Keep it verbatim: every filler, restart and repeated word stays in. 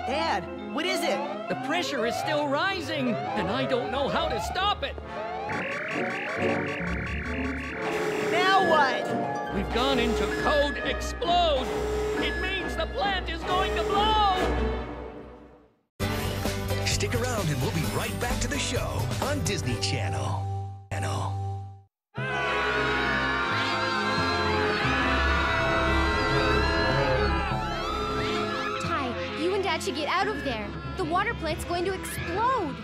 Dad, what is it? The pressure is still rising, and I don't know how to stop it. Now what? We've gone into code explode. It means the plant is going to blow. Stick around and we'll be right back to the show on Disney Channel. Channel. Ty, you and Dad should get out of there. The water plant's going to explode.